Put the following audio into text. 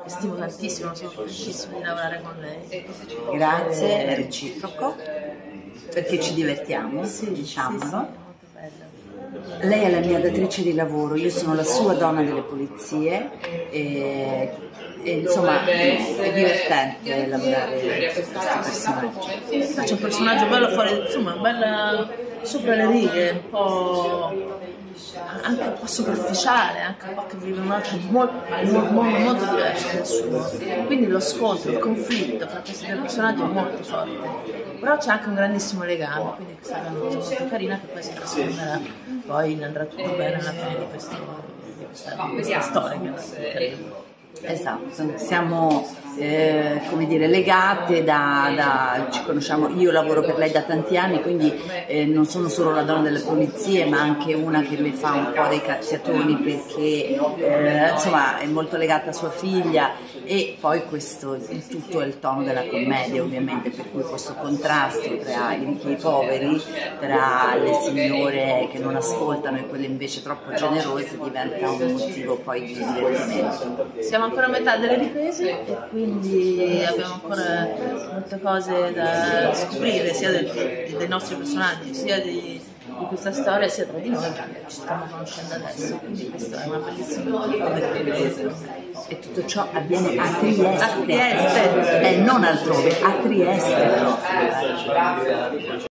stimo tantissimo, sono felicissima di lavorare con lei. Grazie, è reciproco, perché ci divertiamo, diciamolo. Sì, molto bella. Lei è la mia datrice di lavoro, io sono la sua donna delle pulizie e insomma è divertente lavorare con questo personaggio. C'è un personaggio bello fuori, insomma, bella sopra le righe, un po' anche un po' superficiale, anche un po' che vive un altro mondo molto diverso dal suo. Quindi lo scontro, il conflitto fra questi due personaggi è molto forte. Però c'è anche un grandissimo legame, quindi questa è una cosa molto carina che poi si trasformerà, poi andrà tutto bene alla fine di questa storia che è carina. Esatto, siamo come dire, legate ci conosciamo, io lavoro per lei da tanti anni, quindi non sono solo la donna delle pulizie, ma anche una che mi fa un po' dei cazziatoni perché insomma è molto legata a sua figlia, e poi tutto è il tono della commedia ovviamente, per cui questo contrasto tra i ricchi e i poveri, tra le signore che non ascoltano e quelle invece troppo generose, diventa un motivo poi di divertimento. Siamo ancora a metà delle riprese e quindi abbiamo ancora molte cose da scoprire, sia dei nostri personaggi, sia di questa storia, sia tra di noi, che ci stiamo conoscendo adesso, quindi questa è una bellissima cosa. E tutto ciò avviene a Trieste, non altrove, a Trieste proprio.